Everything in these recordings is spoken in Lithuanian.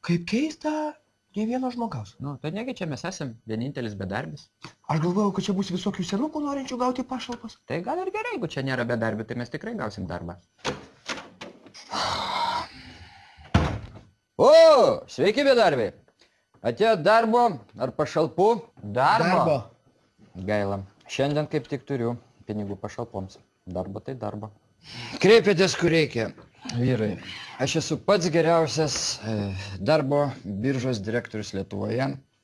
Kaip keista, ne vieno žmogaus. Nu, tai negi čia mes esam vienintelis bedarbis. Aš galvojau, kad čia bus visokių senukų norinčių gauti pašalpas. Tai gal ir gerai, jeigu čia nėra bedarbių, tai mes tikrai gausim darbą. O, sveiki bedarbiai. Atėjo darbo ar pašalpų? Darbo. Gaila. Šiandien kaip tik turiu pinigų pašalpoms. Darbo tai darbo. Kreipėtės, kur reikia, vyrai. Aš esu pats geriausias darbo biržos direktorius Lietuvoje.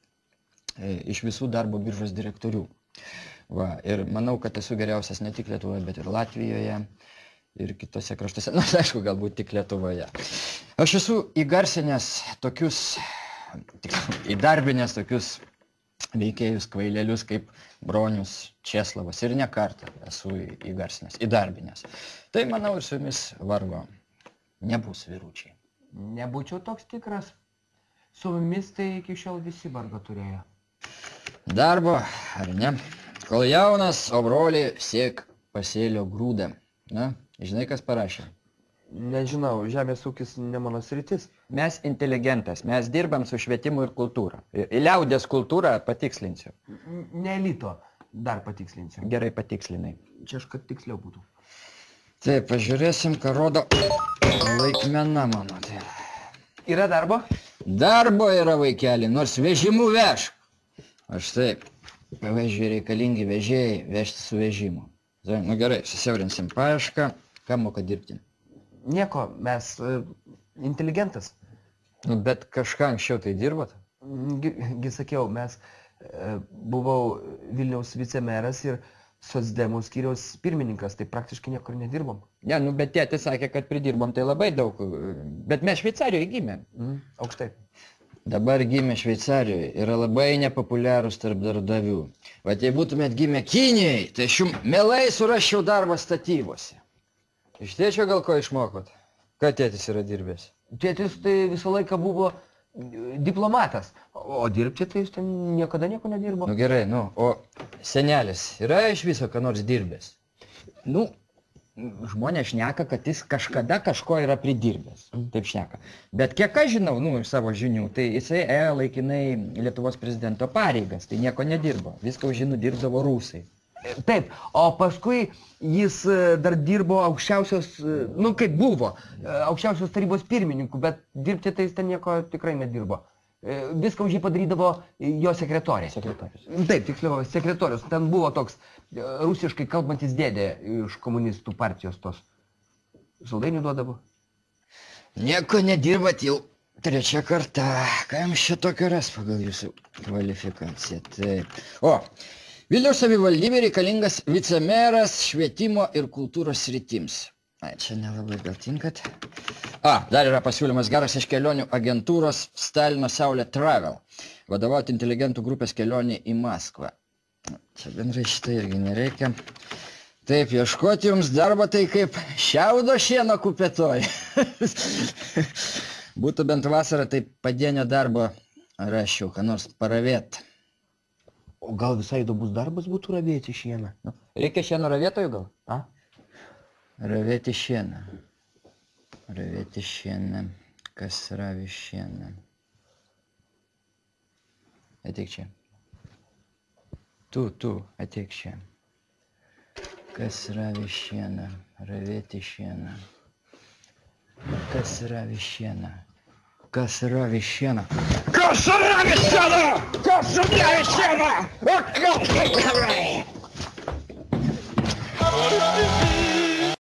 Iš visų darbo biržos direktorių. Va, ir manau, kad esu geriausias ne tik Lietuvoje, bet ir Latvijoje. Ir kitose kraštuose. Na, aišku, galbūt tik Lietuvoje. Aš esu įgarsinęs tokius, įdarbinęs tokius veikėjus, kvailelius kaip Bronius Česlavas. Ir ne kartą esu įgarsinęs, įdarbinęs. Tai manau ir su jumis vargo nebus, vyručiai. Nebūčiau toks tikras. Su mumis tai iki šiol visi vargo turėjo. Darbo, ar ne? Kol jaunas, o broli siek pasėlio grūdą. Na, žinai, kas parašė? Nežinau, žemės ūkis ne mano sritis. Mes inteligentas, mes dirbam su švietimu ir kultūra. Į liaudės kultūrą patikslinsiu. Ne elito, dar patikslinsiu. Gerai patikslinai. Čia aš kad tiksliau būtų. Taip, pažiūrėsim, ką rodo laikmena mano. Yra darbo? Darbo yra, vaikeli, nors vežimu vežk. Aš taip, pavyzdžiui, reikalingi vežėjai vežti su vežimu. Nu gerai, susiaurinsim paiešką. Ką moka dirbti? Nieko, mes inteligentas. Nu, bet kažką anksčiau tai dirbot? Gi sakiau, mes buvau Vilniaus vicemeras ir socdemų skyriaus pirmininkas, tai praktiškai niekur nedirbom. Ne, nu, bet tėtis sakė, kad pridirbom tai labai daug. Bet mes Šveicarijoje gimėm. Aukštai. Dabar gimė Šveicarijoje, yra labai nepopuliarūs tarp darbdavių. Vat jei būtumėt gimę Kinijai, tai aš jums mielai surasčiau darbą statybose. Iš tėčio gal ko išmokot? Ką tėtis yra dirbęs? Tėtis tai visą laiką buvo diplomatas, o dirbti tai jis ten niekada nieko nedirbo. Nu gerai, nu, o senelis yra iš viso ką nors dirbęs? Nu, žmonės šneka, kad jis kažkada kažko yra pridirbęs, taip šneka. Bet kiek aš žinau, nu, iš savo žinių, tai jisai ėjo laikinai Lietuvos prezidento pareigas, tai nieko nedirbo. Viską už jį nudirbdavo rusai. Taip, o paskui jis dar dirbo aukščiausios, nu kaip buvo, aukščiausios tarybos pirmininku, bet dirbti tai jis ten nieko tikrai nedirbo. Viską už jį padarydavo jo sekretorė. Sekretorius. Taip, tiksliau, sekretorius. Ten buvo toks rusiškai kalbantis dėdė iš komunistų partijos tos. Saldainių duodavo. Nieko nedirbat jau trečia karta. Ką jums čia tokio ras pagal jūsų kvalifikaciją? Taip. O, Vilniaus savivaldybė reikalingas vicemeras švietimo ir kultūros sritims. Ai, čia nelabai gal tinkat. Dar yra pasiūlymas geras iš kelionių agentūros Stalino Saulė Travel. Vadovauti inteligentų grupės kelionį į Maskvą. Čia bendrai šitą irgi nereikia. Taip, ieškoti jums darbą tai kaip šiaudo šieno kupetoj. Būtų bent vasarą, tai padienio darbo raščiau, ką nors paravėt. O gal visai įdomus darbas būtų ravėti šieną? Reikia šieno ravėtojų gal? A? Ravėti šieną. Ravėti šieną. Kas ravi šieną? Ateik čia. Tu, ateik čia. Kas ravi šieną? Ravėti šieną. Kas ravi šieną? Kas ravi šieną? Kas ravi šieną? Kas ravi šieną?